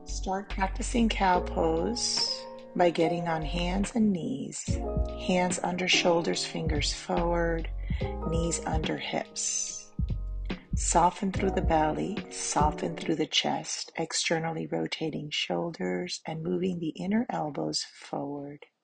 Start practicing cow pose by getting on hands and knees, hands under shoulders, fingers forward, knees under hips. Soften through the belly, soften through the chest, externally rotating shoulders and moving the inner elbows forward.